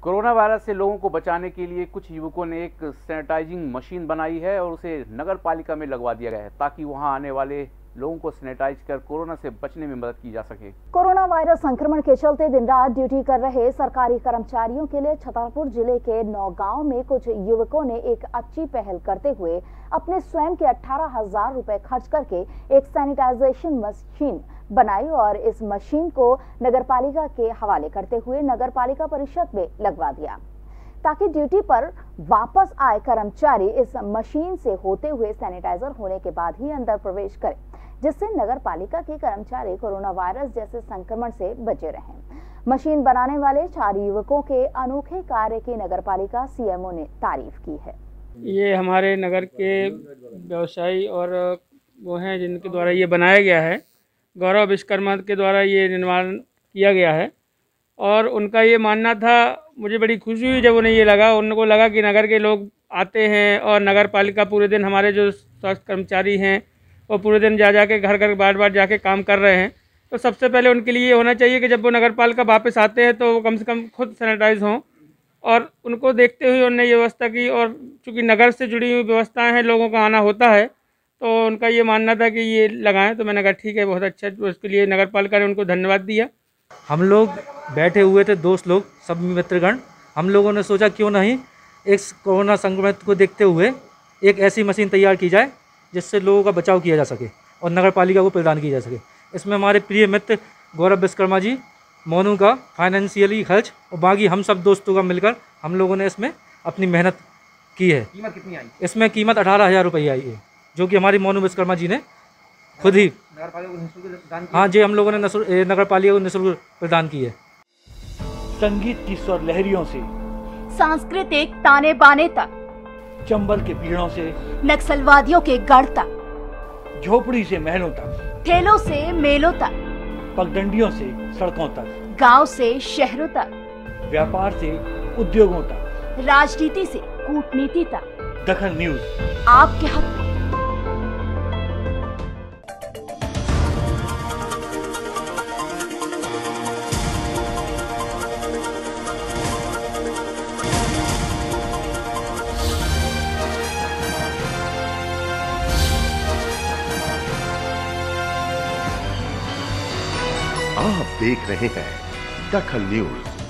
Corona virus से लोगों को बचाने के लिए कुछ युवकों ने एक सैनिटाइजिंग मशीन बनाई है और उसे नगर पालिका में लगवा दिया गया है ताकि वहां आने वाले लोगों को सैनिटाइज कर कोरोना से बचने में मदद की जा सके। कोरोना वायरस संक्रमण के चलते दिन रात ड्यूटी कर रहे सरकारी कर्मचारियों के लिए छतरपुर जिले के नौगांव में कुछ युवकों ने एक अच्छी पहल करते हुए अपने स्वयं के 18,000 रुपए खर्च करके एक सैनिटाइजेशन मशीन बनाई और इस मशीन को नगरपालिका के हवाले करते हुए नगरपालिका परिषद में लगवा दिया ताकि ड्यूटी पर वापस आए कर्मचारी इस मशीन से होते हुए सैनिटाइजर होने के बाद ही अंदर प्रवेश करें, जिससे नगरपालिका के कर्मचारी कोरोना वायरस जैसे संक्रमण से बचे रहें। मशीन बनाने वाले 4 युवकों के अनोखे कार्य की नगरपालिका सीएमओ ने तारीफ की है। ये हमारे नगर के व्यवसायी और वो हैं जिनके द्वारा ये बनाया गया है, गौरव विश्वकर्मा के द्वारा ये निर्माण किया गया है और उनका ये मानना था। मुझे बड़ी खुशी हुई जब उन्हें ये लगा, उनको लगा कि नगर के लोग आते हैं और नगर पालिका पूरे दिन, हमारे जो स्वास्थ्य कर्मचारी हैं वो पूरे दिन जा के घर बार जाके काम कर रहे हैं, तो सबसे पहले उनके लिए ये होना चाहिए कि जब वो नगर पालिका वापस आते हैं तो वो कम से कम खुद सैनिटाइज हों। और उनको देखते हुए उन्होंने ये व्यवस्था की और चूँकि नगर से जुड़ी हुई व्यवस्थाएँ हैं, लोगों का आना होता है, तो उनका ये मानना था कि ये लगाएं, तो मैंने कहा ठीक है, बहुत अच्छा। तो उसके लिए नगर पालिका ने उनको धन्यवाद दिया। हम लोग बैठे हुए थे, दोस्त लोग, सब मित्रगण। हम लोगों ने सोचा क्यों नहीं इस कोरोना संक्रमण को देखते हुए एक ऐसी मशीन तैयार की जाए जिससे लोगों का बचाव किया जा सके और नगर पालिका को प्रदान की जा सके। इसमें हमारे प्रिय मित्र गौरव विश्वकर्मा जी, मोनू का फाइनेंशियली खर्च और बाकी हम सब दोस्तों का मिलकर हम लोगों ने इसमें अपनी मेहनत की है। कीमत कितनी आई? इसमें कीमत 18,000 रुपये आई है, जो कि हमारी मोनू विश्वकर्मा जी ने खुद ही हाँ जी, हम लोगों ने नगर पालिका को निःशुल्क प्रदान की है। संगीत की स्वर लहरियों से सांस्कृतिक ताने बाने तक, चंबल के पीड़ों से नक्सलवादियों के गढ़ तक, झोपड़ी से महलों तक, ठेलों से मेलों तक, पगडंडियों से सड़कों तक, गांव से शहरों तक, व्यापार से उद्योगों तक, राजनीति से कूटनीति तक, दखन न्यूज आपके हक में। आप देख रहे हैं दखन न्यूज।